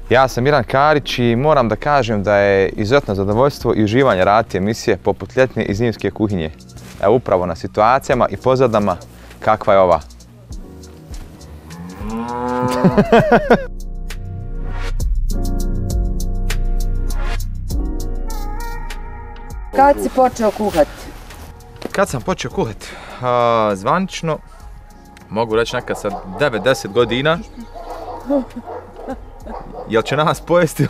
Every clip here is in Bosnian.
Ja sam Miran Karić i moram da kažem da je izuzetno zadovoljstvo i uživanje raditi emisije poput ljetne i zimske kuhinje. Evo upravo na situacijama i pozadama kakva je ova. Kad si počeo kuhati? Kad sam počeo kuhati? Zvanično, mogu reći nekad sa 9-10 godina. Jel će nas pojesti?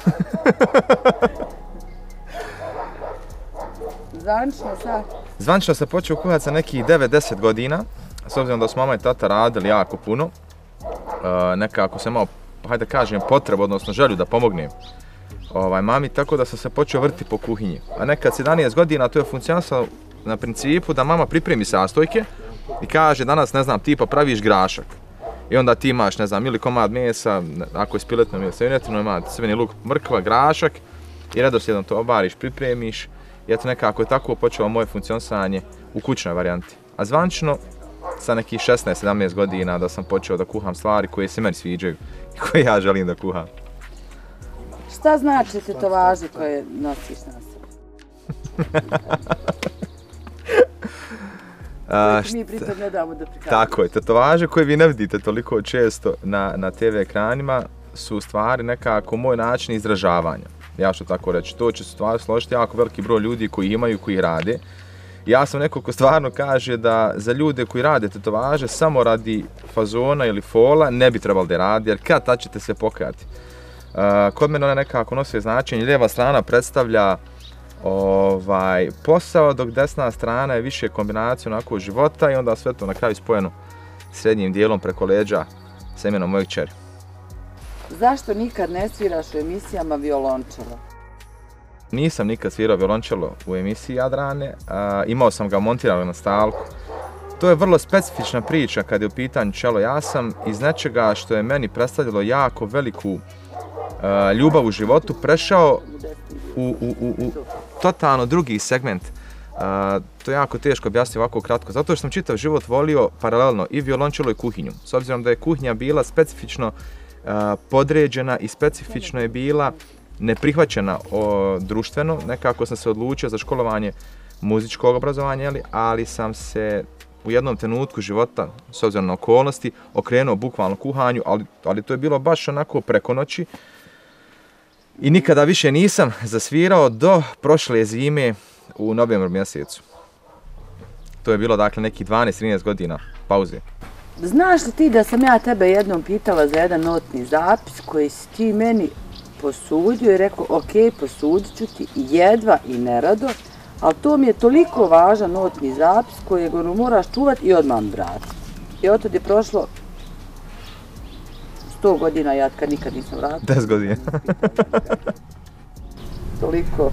Zvanično sam počeo kuhati sa nekih 9-10 godina. S obzirom da su mama i tata radili jako puno. Nekako sam imao, hajde kažem, potrebu, odnosno želju da pomognem mami, tako da sam se počeo vrti po kuhinji. A nekad 17 godina to je funkcionisalo na principu da mama pripremi sastojke i kaže danas, ne znam, ti praviš grašak. I onda ti imaš, ne znam, ili komad mesa, ako je spiletno ili svinjetino, ima crveni luk, mrkva, grašak i redoslijedom to obariš, pripremiš. I eto nekako je tako počelo moje funkcionisanje u kućnoj varijanti. A zvanično, sa nekih 16-17 godina da sam počeo da kuham stvari koje se meni sviđaju i koje ja želim da kuham. Šta znači tetovaže koje nosiš na sebi? Mi pritom ne damo da prikazamo. Tako je, tetovaže koje vi ne vidite toliko često na TV ekranima su u stvari nekako moj način izražavanja. Ja ću tako reći, to će stvari složiti jako veliki broj ljudi koji imaju, koji rade. Ja sam neko ko stvarno kaže da za ljude koji rade tetovaže samo radi fazona ili fola ne bi trebali da radi, jer kad tad ćete se pokajati. Kod mene ona nekako nosi značenje, lijeva strana predstavlja posao, dok desna strana je više kombinacija onako života i onda sve to na kraju spojeno srednjim dijelom preko leđa sa imenom moje kćeri. Zašto nikad ne sviraš u emisijama violončelo? Nisam nikad svirao violončelo u emisiji Jadrane, imao sam ga montirano na stalku. To je vrlo specifična priča kad je u pitanju čelo. Ja sam iz nečega što je meni predstavljalo jako veliku ljubav u životu prešao u totalno drugi segment. To je jako teško objasniti ovako kratko, zato što sam čitav život volio paralelno i violončelo i kuhinju. S obzirom da je kuhinja bila specifično podređena i specifično je bila neprihvaćena društveno, nekako sam se odlučio za školovanje muzičkog obrazovanja, ali sam se u jednom trenutku života, s obzirom na okolnosti, okrenuo bukvalno kuhanju, ali to je bilo baš onako preko noći. I nikada više nisam zasvirao do prošle zime u novembru mjesecu. To je bilo dakle neki 12-13 godina pauze. Znaš li ti da sam ja tebe jednom pitala za jedan notni zapis koji si ti meni posudio i rekao ok, posudit ću ti jedva i nerado, ali to mi je toliko važan notni zapis kojeg moraš čuvati i odmah vratiti. I od tada je prošlo 100 godina, ja kad nikad nisam vratila. 10 godina. Toliko.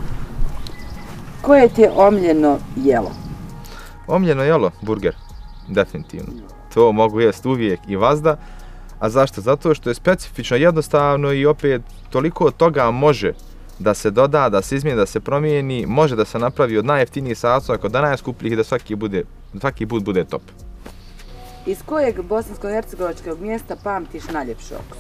Koje ti je omiljeno jelo? Omiljeno jelo? Burger. Definitivno. To mogu jesti uvijek i vazda. A zašto? Zato što je specifično jednostavno i opet toliko toga može da se doda, da se izmijeni, da se promijeni, može da se napravi od najjeftinijih sastojaka do najskupljih i da svaki put bude top. Iz kojeg bosansko-hercegovačkog mjesta pamtiš najljepši okus?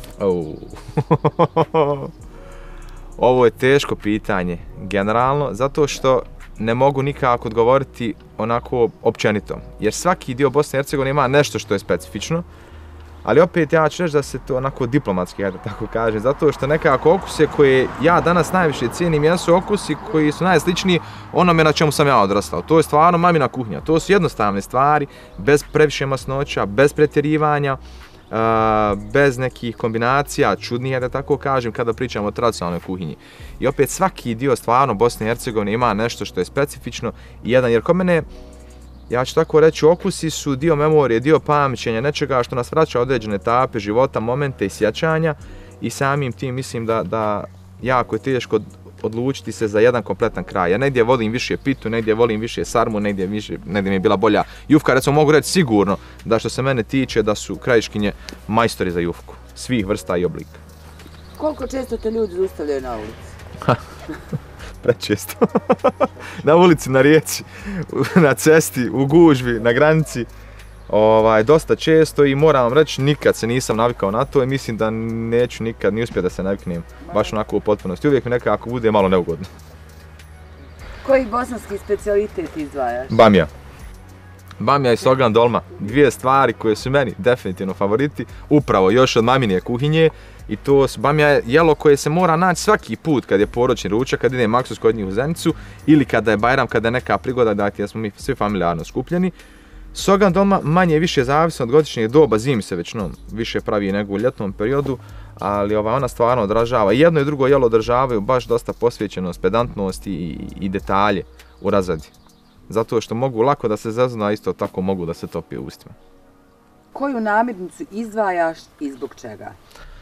Ovo je teško pitanje, generalno, zato što ne mogu nikako odgovoriti onako općenito. Jer svaki dio Bosne i Hercegovine ima nešto što je specifično, ali opet ja ću reći da se to onako diplomatski, ja da tako kažem, zato što nekako okuse koje ja danas najviše cijenim jesu okusi koji su najsličniji onome na čemu sam ja odrastao. To je stvarno mamina kuhinja, to su jednostavne stvari, bez previše masnoća, bez pretjerivanja, bez nekih kombinacija, čudnije da tako kažem kada pričamo o tradicionalnoj kuhinji. I opet svaki dio stvarno Bosne i Hercegovine ima nešto što je specifično i jedan, jer kod mene, ja ću tako reći, okusi su dio memorije, dio pamćenja, nečega što nas vraća određene etape života, momente i sjećanja i samim tim mislim da jako je teško odlučiti se za jedan kompletan kraj. Ja negdje volim više pitu, negdje volim više sarmu, negdje mi je bila bolja jufka. Recimo mogu reći sigurno da što se mene tiče da su Krajiškinje majstori za jufku, svih vrsta i oblika. Koliko često te ljudi zaustavljaju na ulici? Prečesto. Na ulici, na rijeci, na cesti, u gužvi, na granici. dosta često i moram vam reći, nikad se nisam navikao na to i mislim da neću nikad ni uspjeti da se naviknem baš onako u potpunosti. Uvijek mi nekako bude malo neugodno. Koji bosanski specijalitet izdvajaš? Bamija. Bamija i sogan dolma. Dvije stvari koje su meni definitivno favoriti, upravo još od mamine kuhinje. I to su, bamija je jelo koje se mora naći svaki put kad je poročni ručak, kad ide Maksus kod njih u Zenicu ili kada je Bajram, kada je neka prigoda, dakle smo mi svi familijarno skupljeni. Sogan dolma manje više zavisno od godišnjeg doba, zimi se već više pravi nego u ljetnom periodu, ali ona stvarno odražava, jedno i drugo jelo održavaju baš dosta posvećenost, pedantnost i detalje u razradi. Zato što mogu lako da se zeznu, a isto tako mogu da se topi u ustima. Koju namirnicu izdvajaš i zbog čega?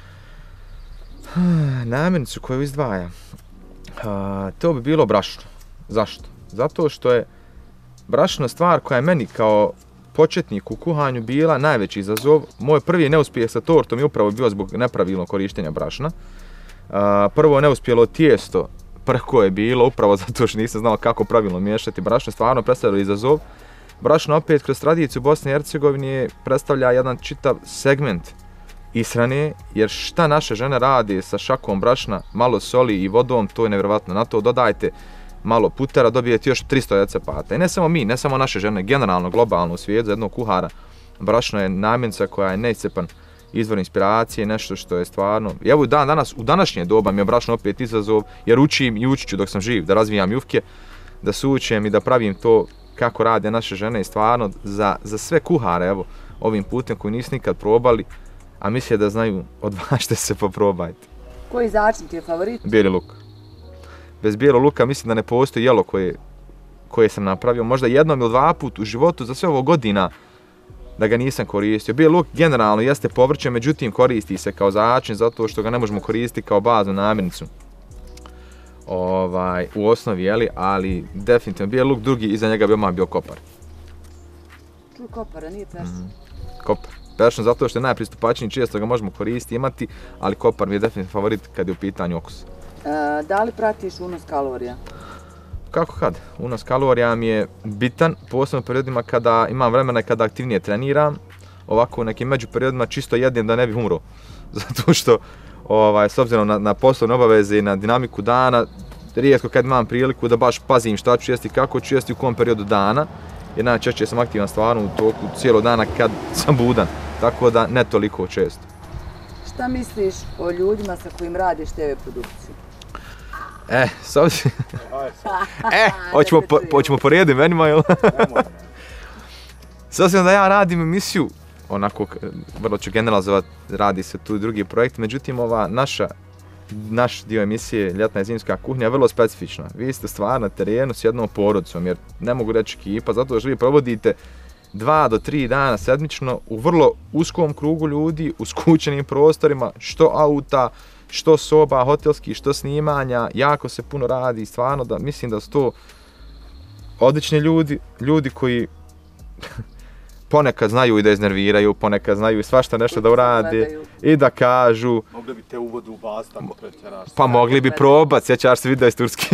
Namirnicu koju izdvajam? To bi bilo brašno. Zašto? Zato što je brašno stvar koja je meni kao početnik u kuhanju bila najveći izazov. Moj prvi neuspjeh sa tortom je upravo bio zbog nepravilnog korištenja brašna. Prvo neuspjelo tijesto prko je bilo, upravo zato što nisam znao kako pravilno miješati brašno, stvarno predstavljalo izazov. Brašno opet kroz tradiciju Bosne i Hercegovine predstavlja jedan čitav segment ishrane, jer šta naše žene rade sa šakom brašna, malo soli i vodom, to je nevjerovatno. Na to dodajte malo putera, dobijete još 300 recepata. I ne samo mi, ne samo naše žene, generalno, globalno u svijetu, za jednog kuhara, brašno je namirnica koja je neiscrpan izvor inspiracije, nešto što je stvarno... I evo danas, u današnje doba mi je brašno opet izazov, jer učim i učit ću dok sam živ, da razvijam jufke, da sučem i da pravim to kako rade naše žene i stvarno za sve kuhare, evo, ovim putem koji nisu nikad probali, a misle da znaju, odvažite se poprobajte. Koji začin ti je favorit? Bijeli luk. Bez bijelog luka mislim da ne postoji jelo koje sam napravio, možda jednom ili dva put u životu za sve ovo godina da ga nisam koristio. Bijeli luk generalno jeste povrće, međutim koristi se kao začin zato što ga ne možemo koristiti kao baznu namirnicu. U osnovi, jeli, ali definitivno bijeli luk, drugi iza njega bi odmah bio kopar. Čuj, kopara, nije peršan. Kopar. Peršan zato što je najpristupačniji, često ga možemo koristiti, imati, ali kopar mi je definitivno favorit kad je u pitanju okus. Da li pratiš unos kalorija? Kako kad? Unos kalorija mi je bitan, posebno u periodima kada imam vremena i kada aktivnije treniram. Ovako u nekim međuperiodima čisto jedem da ne bih umro. Zato što, s obzirom na poslovne obaveze i na dinamiku dana, rijetko kad imam priliku da baš pazim šta ću jesti, kako ću jesti, u kom periodu dana. Jer najčešće sam aktivan stvarno u toku cijelog dana kad sam budan. Tako da ne toliko često. Šta misliš o ljudima sa kojim radiš TV produkciju? Hoćemo po redu imenima, jel? S obzirom da ja radim emisiju, onako, vrlo ću generalizovati, radi se tu i drugi projekt, međutim naš dio emisije Ljetna i zimska kuhinja je vrlo specifična. Vi ste stvarno na terenu s jednom porodicom, jer ne mogu reći ekipa, zato što vi provodite 2 do 3 dana sedmično u vrlo uskom krugu ljudi, u skučenim prostorima, što auta, što soba, hotelskih, što snimanja, jako se puno radi, stvarno da mislim da su to odlični ljudi koji ponekad znaju i da iznerviraju, ponekad znaju i svašta nešto da urade i da kažu... Mogli bi te uvodu ubasti tamo pretjeraš. Pa mogli bi probat, sjećaš se videa iz Turske.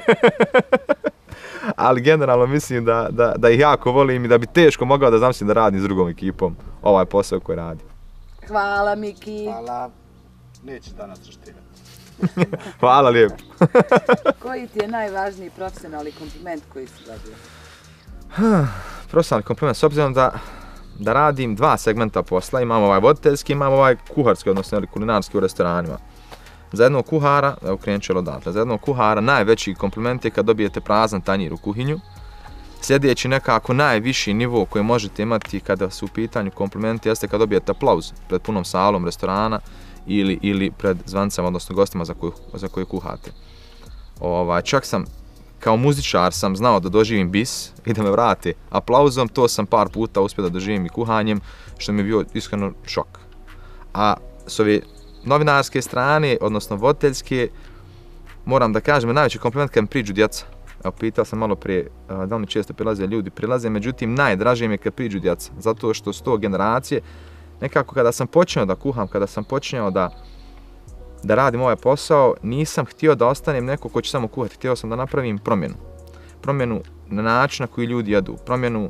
Ali generalno mislim da ih jako volim i da bi teško mogao da zamislim da radim s drugom ekipom ovaj posao koji radim. Hvala, Miki. Hvala. Neće danas reštirati. Hvala lijepo. Koji ti je najvažniji profesionalni kompliment koji si dobio? Profesionalni kompliment, s obzirom da radim 2 segmenta posla, imam ovaj voditeljski, imam ovaj kuharski, odnosno kulinarski u restoranima. Za jednog kuhara, evo krenut ću odatle, za jednog kuhara najveći kompliment je kad dobijete prazan tanjir u kuhinju. Sljedeći nekako najviši nivo koji možete imati kada su u pitanju komplimenti jeste kad dobijete aplauz pred punom salom restorana ili pred zvancama, odnosno gostima za koje kuhate. Čak sam, kao muzičar sam znao da doživim bis i da me vrate aplauzom, to sam par puta uspio da doživim i kuhanjem, što mi je bio iskreno šok. A s ove novinarske strane, odnosno voditeljske, moram da kažem, najveći kompliment kad mi priđu djeca. Evo, pitao sam malo prije da li mi često prilaze, međutim najdraže mi je kad priđu djeca, zato što su to generacije. Nekako kada sam počeo da kuham, kada sam počeo da radim ovaj posao, nisam htio da ostanem neko ko će samo kuhati, htio sam da napravim promjenu. Promjenu na način na koji ljudi jedu, promjenu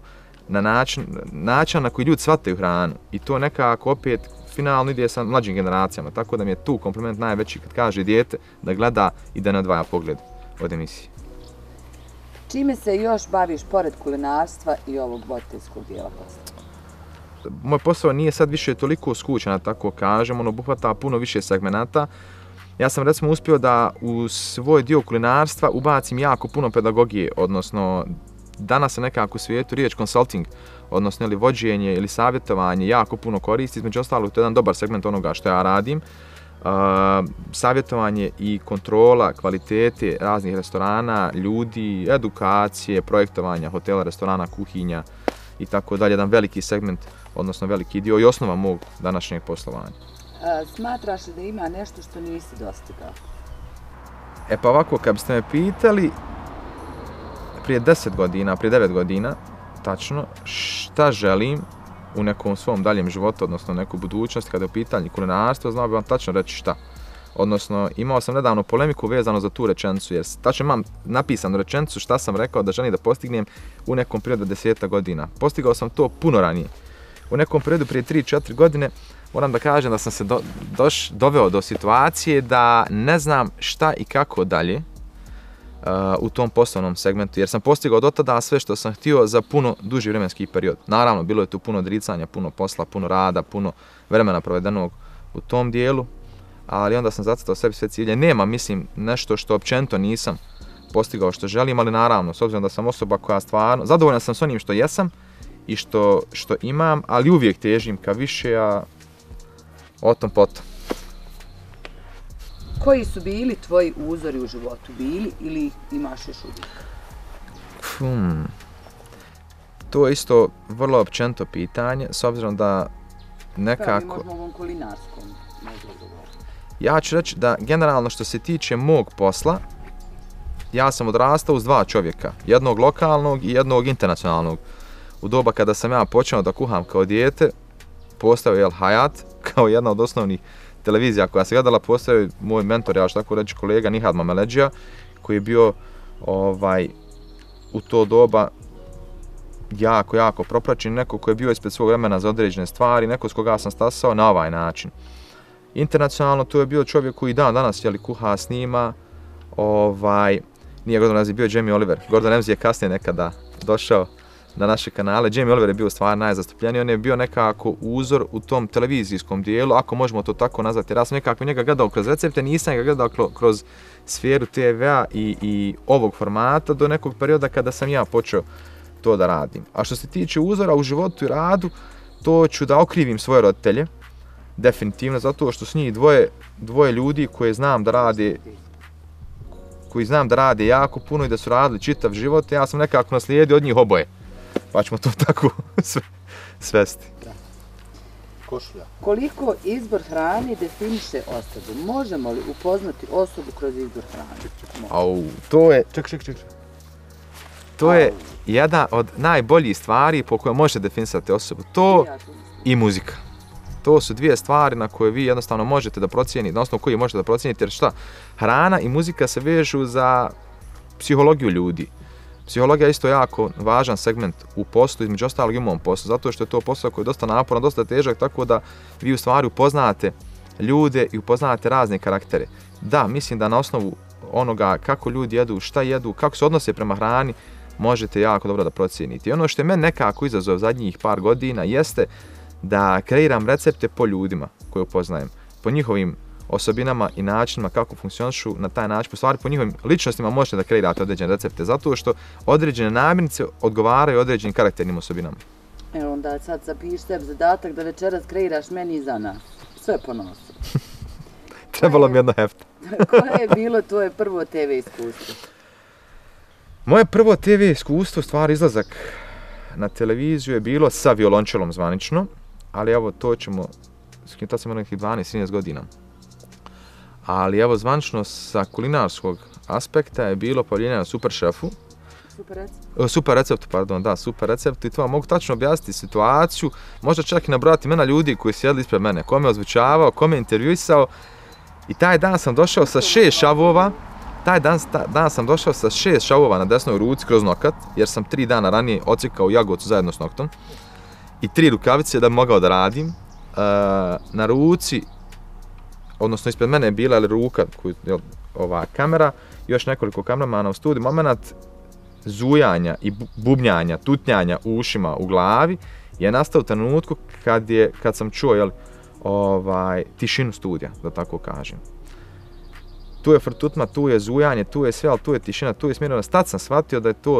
na način na koji ljudi shvataju hranu. I to nekako opet finalno ide sa mlađim generacijama, tako da mi je tu kompliment najveći kad kaže dijete da gleda i da ne odvaja pogled od emisije. Čime se još baviš pored kulinarstva i ovog voditeljskog dijela posla? Moj posao nije sad više toliko skučan, da tako kažem, on obuhvata puno više segmenata. Ja sam recimo uspio da u svoj dio kulinarstva ubacim jako puno pedagogije, odnosno danas se nekako u svijetu riječ consulting, odnosno ili vođenje ili savjetovanje jako puno koristi, između ostalog to je jedan dobar segment onoga što ja radim. Savjetovanje i kontrola kvalitete raznih restorana, ljudi, edukacije, projektovanja hotela, restorana, kuhinja i tako dalje, jedan veliki segment, odnosno veliki dio i osnova mog današnjeg poslovanja. Smatraš li da ima nešto što nisi dostigao? E pa ovako, kad biste me pitali prije 10 godina, prije 9 godina, tačno, šta želim u nekom svom daljem životu, odnosno neku budućnost, kada je u pitanju kulinarstvo, znao bi vam tačno reći šta. Odnosno, imao sam nedavno polemiku vezano za tu rečenicu, jer tačno imam napisanu rečenicu šta sam rekao da želim da postignem u nekom periodu 10 godina. Postigao sam to puno ranije. U nekom periodu prije 3-4 godine moram da kažem da sam se doveo do situacije da ne znam šta i kako dalje u tom poslovnom segmentu, jer sam postigao do tada sve što sam htio za puno duži vremenski period. Naravno, bilo je tu puno odricanja, puno posla, puno rada, puno vremena provedenog u tom dijelu, ali onda sam zacrtao sebi sve cilje. Nema, mislim, nešto što općenito nisam postigao što želim, ali naravno, s obzirom da sam osoba koja stvarno, zadovoljan sam s onim što jesam i što imam, ali uvijek težim ka više, a o tom potom. Koji su bili tvoji uzori u životu? Bili ili imaš još uvijek? To je isto vrlo općenito pitanje, s obzirom da nekako... Možemo ovom kulinarskom govoriti. Ja ću reći da generalno što se tiče mog posla, ja sam odrastao uz dva čovjeka, jednog lokalnog i jednog internacionalnog. U doba kada sam ja počeo da kuham kao dijete, postao je Hayat kao jedna od osnovnih televizija koja se gledala, postao je moj mentor, ja ću tako reći, kolega Nihad Mameleđija, koji je bio u to doba jako propraćen, neko koji je bio ispred svog vremena za određene stvari, neko s koga sam stasao na ovaj način. Internacionalno to je bio čovjek koji danas kuha, snima, nije Gordon Ramsay, bio Jamie Oliver. Gordon Ramsay je kasnije nekada došao na naše kanale. Jamie Oliver je bio stvarno najzastupljeniji, on je bio nekako uzor u tom televizijskom dijelu, ako možemo to tako nazvati. Jer ja sam nekako njega gledao kroz recepte, nisam ga gledao kroz sferu TV-a i ovog formata do nekog perioda kada sam ja počeo to da radim. A što se tiče uzora u životu i radu, to ću da okrivim svoje roditelje, definitivno, zato što su njih dvoje ljudi koje znam da rade jako puno i da su radili čitav život, ja sam nekako naslijedio od njih oboje. Pa ćemo to tako svesti. Košulja. Koliko izbor hrane definiše osobu? Možemo li upoznati osobu kroz izbor hrane? To je... Ček. To je jedna od najboljih stvari po kojoj možete definisati osobu. To i muzika. To su dvije stvari na koje vi jednostavno možete da procijenite, na osnovu koje možete da procijenite, jer šta? Hrana i muzika se vežu za psihologiju ljudi. Psihologija je isto jako važan segment u poslu, između ostalog i u mom poslu, zato što je to posao koji je dosta naporan, dosta težak, tako da vi u stvari upoznate ljude i upoznate razne karaktere. Da, mislim da na osnovu onoga kako ljudi jedu, šta jedu, kako se odnose prema hrani, možete jako dobro da procijenite. I ono što je meni nekako izazov zadnjih par godina jeste da kreiram recepte po ljudima koje upoznajem, po njihovim osobinama i načinima kako funkcionišu na taj način, po stvari po njihovim ličnostima možete da kreirate određene recepte, zato što određene namirnice odgovaraju određenim karakternim osobinama. Evo onda sad zapiši sebi zadatak da večeras kreiraš meni i za nas. Sve po nosu. Trebalo mi jedno hefta. Koje je bilo tvoje prvo TV iskustvo? Moje prvo TV iskustvo, stvar izlazak na televiziju je bilo sa violončelom zvanično, ali evo to ćemo, to sam imao nekih 12-13 godina. Ali evo zvanično sa kulinarskog aspekta je bilo pojavljenje na Super Šefu. Super receptu i to vam mogu tačno objasniti situaciju, možda čak i nabrojati imena ljudi koji sjedli ispred mene, ko me ozvučavao, ko me intervjuisao. I taj dan sam došao sa 6 šavova taj dan sam došao sa 6 šavova na desnoj ruci kroz nokat, jer sam 3 dana ranije ocikao jagocu zajedno s noktom. I 3 rukavice da bi mogao da radim. Na ruci, odnosno ispred mene je bila ruka, ova kamera, još nekoliko kameramana u studiju. Moment zujanja i bubnjanja, tutnjanja u ušima, u glavi je nastao u trenutku kad sam čuo tišinu studija, da tako kažem. Tu je frtutma, tu je zujanje, tu je sve, ali tu je tišina, tu je smirenost. Tad sam shvatio da je to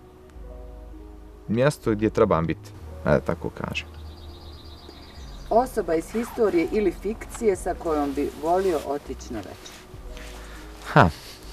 mjesto gdje trebam biti, da tako kažem. Osoba iz historije ili fikcije sa kojom bi volio otići na večer?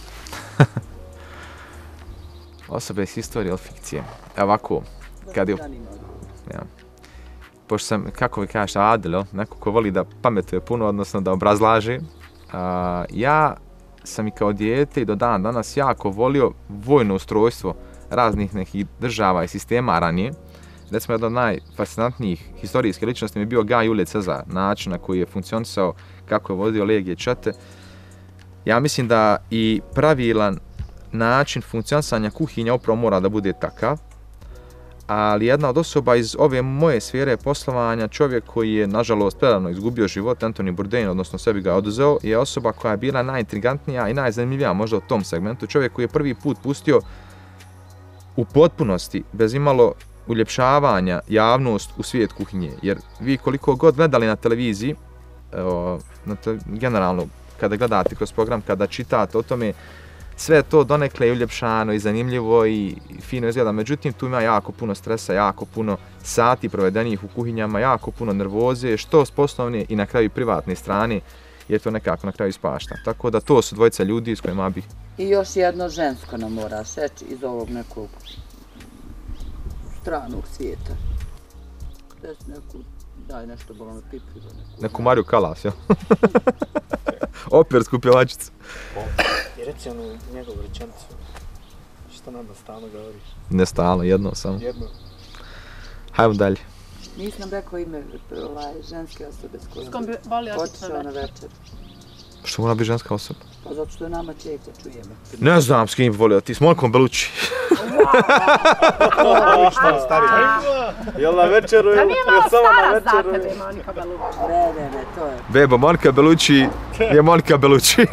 Osoba iz historije ili fikcije? Ovako, kad je... Ja. Pošto sam, kako vi kažete, adil, neko ko voli da pametuje puno, odnosno da obrazlaže, ja sam i kao dijete i do dan danas jako volio vojno ustrojstvo raznih nekih država i sistema ranije. Recimo, jedna od najfascinantnijih historijskih ličnosti mi je bio Gaj Julije Cezar, način na koji je funkcionisao, kako je vodio legije čete. Ja mislim da i pravilan način funkcionisanja kuhinja upravo mora da bude takav, ali jedna od osoba iz ove moje sfere poslovanja, čovjek koji je nažalost predavno izgubio život, Anthony Bourdain, odnosno sebi ga oduzeo, je osoba koja je bila najintrigantnija i najzanimljivija možda u tom segmentu. Čovjek koji je prvi put pustio u potpunosti, bez imalo uljepšavanja, javnost u svijet kuhinje. Jer vi koliko god gledali na televiziji, generalno kada gledate kroz program, kada čitate o tome, sve je to donekle i uljepšano i zanimljivo i fino izgleda. Međutim, tu ima jako puno stresa, jako puno sati provedenih u kuhinjama, jako puno nervoze, što s poslovne i na kraju privatne strane, jer to nekako na kraju ispašta. Tako da to su dvojica ljudi s kojima bih... I još jedno žensko nam moraš reći iz ovog nekog stranog svijeta. Daj nešto bolome pipljivo. Neku Mariju Kalas, jel? Opersku pjevačicu. I reci onu njegovu rečenicu. Što nama stalno govoriš? Ne stalno, jedno samo. Jedno. Hajmo dalje. Nisi nam rekao ime ženske osobe s kojom S kojom bi volio otići otišao na večer. Što mora biti ženska osoba? Pa zato što je nama čeka, čujemo. Ne znam s kim bi volio otići, s Monikom Bellucci. Što stari? Jel na večeru Da ili nije malo samo na stara za večeru? tebe, Monika Bellucci. Ne, to je. Bebo, Monika Bellucci je Monika Bellucci.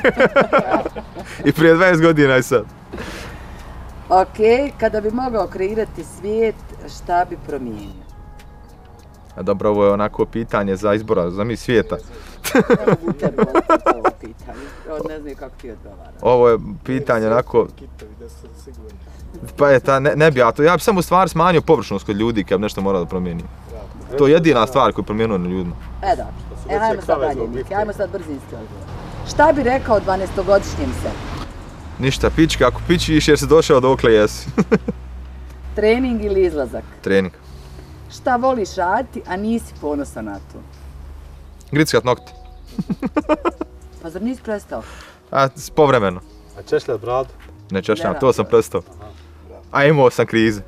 I prije 20 godina i sad. Ok, kada bi mogao kreirati svijet, šta bi promijenio? Dobro, ovo je onako pitanje za izbora, za mi svijeta. Ne mogu tebi odgovoriti ovo pitanje. Ne znaju kako ti odgovara. Ovo je pitanje onako... Kitovi, da su sigurni. Pa je ta, ne bi ja to, ja bi samo u stvari smanjio površnost kod ljudi kad bi nešto morao da promijenim. To je jedina stvar koju promijenio na ljudima. Dobro. Ajmo sad dalje, Miki, ajmo sad brzinski odgovor. Šta bi rekao 12-godišnjem se? Ništa, pička, ako pičiš jer si došao dokle jesi. Trening ili izlazak? Trening. Šta voliš raditi, a nisi ponosan na to? Grickat nokte. Pa zar nisi prestao? Povremeno. A češljat bradu? Ne češljam, to sam prestao. A imao sam krize.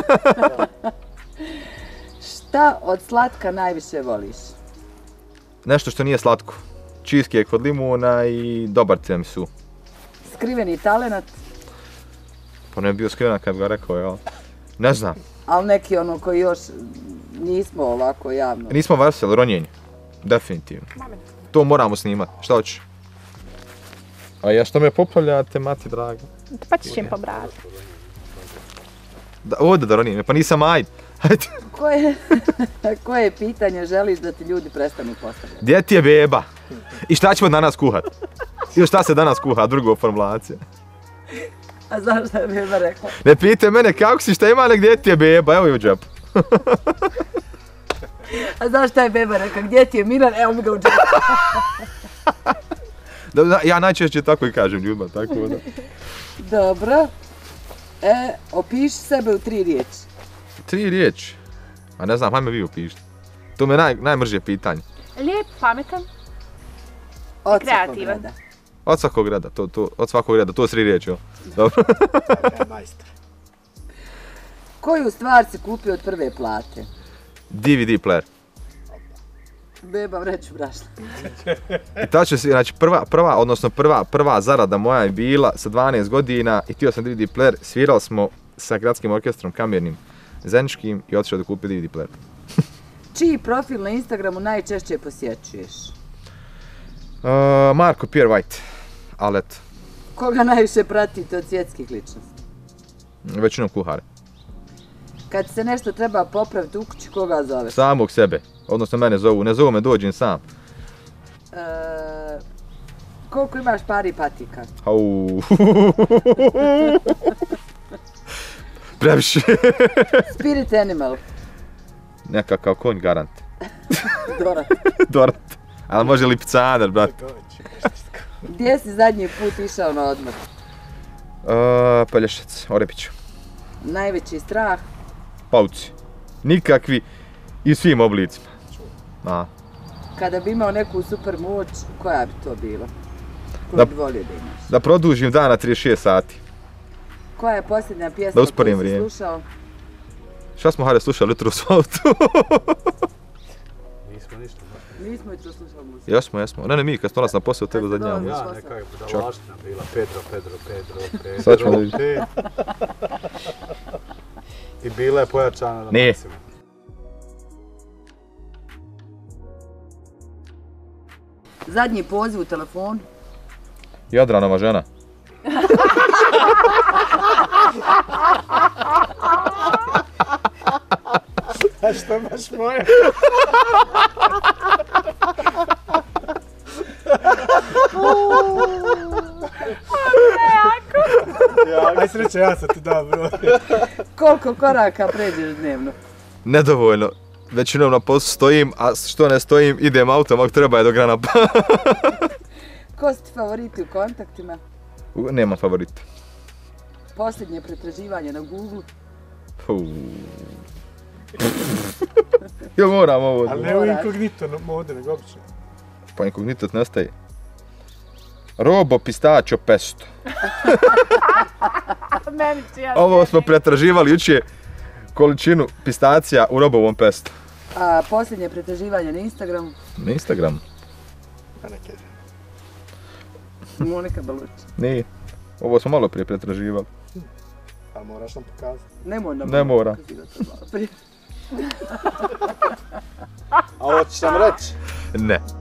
Šta od slatka najviše voliš? Nešto što nije slatko. Cheesecake od limuna i dobar tiramisu. Skriveni talenat, Pa ne bi bio skriven kad bi ga rekao, jel? Ne znam. ali neki ono koji još nismo ovako javno. Nismo varsili, ronjenje. Definitivno. To moramo snimati. Šta hoćeš? A ja što me popravljate, mati draga? Pa ćeš im pobrati. Ovdje da ronjem, pa nisam ajde. Hajde. Koje pitanje želiš da ti ljudi prestanu postavljati? Gdje ti je beba? I šta ćemo danas kuhat? Ili šta se danas kuha, druga formulacija. A znaš šta je beba rekla? Ne pitaj mene kako si, šta ima, ne gdje ti je beba, evo je u džepu. A znaš šta je beba rekla? Gdje ti je Milan? Evo mi ga u džepu. Ja najčešće tako i kažem ljudima, tako da. Dobro. Opiši sebe u 3 riječi. 3 riječi. A ne znam, hajme vi opišite. To mi je najmrže pitanje. Lijep, pametan. Od Kreativan. svakog reda. Od svakog reda, od svakog reda, to su 3 riječi, jel? Dobro. Majstor. Koju stvar si kupio od prve plate? DVD player. Beba vreću brašna. I ta će se, znači prva zarada moja je bila sa 12 godina i htio sam DVD player, svirali smo sa gradskim orkestrom kamernim Zeničkim i otišao da kupi DVD player. Čiji profil na Instagramu najčešće posjećuješ? Marko Pierre White, ali eto, Koga najviše pratite od svjetskih ličnosti? većinom kuhare. Kad se nešto treba popraviti u kući, koga zoveš? Samog sebe, odnosno mene zovu, ne zovu me, dođem sam. Koliko imaš pari patika? Au. Previše. Spirit animal. Nekakav konj garant. Dorat. Dorat. Ali može lipicaner, brate. Gdje si zadnji put išao na odmor? Pelješac, Orebić. Najveći strah? Pauci. Nikakvi i svim oblicima. A. Kada bi imao neku super moć, koja bi to bila? Koju Da- bi volio da imaš? Da produžim dan na 36 sati. Koja je posljednja pjesma Da usporim koju si vrijeme. slušao? Šta smo Hare slušali jutros u autu? Nismo ništa. Nismo jutro slušali muziku. Jesmo. Ne, mi kad smo nas na posao tebe Kad ste zadnjavamo. dolazili. Ja, neka je budalaština bila. Pedro. Sad ćemo vidjeti. Pet. I bila je pojačana na Nije. maksimum. Zadnji poziv u telefonu? Jadranova žena. A što baš moje? Aj sreće, ja sam ti dao broj. Koliko koraka pređeš dnevno? Nedovoljno. Većinom na poslu stojim, a što ne stojim, idem autom, ako treba je do Granapa. Ko su ti favoriti u kontaktima? Nemam favorita. Posljednje pretraživanje na Google? Ja moram ovo. Ali ne u inkognito mode, nego obično. Pa inkognito ne staje. Robo pistaccio pesto. Meni čija Ovo smo pretraživali jučer količinu pistacija u robovom pestu. A posljednje pretraživanje na Instagramu? Na Instagramu? A ne kaže. Monika Baluć. Nije. Ovo smo malo prije pretraživali. Ali moraš nam pokazati. Nemoj nam Ne mora. pokazivati to malo prije. A ovo ćeš nam reći? Ne.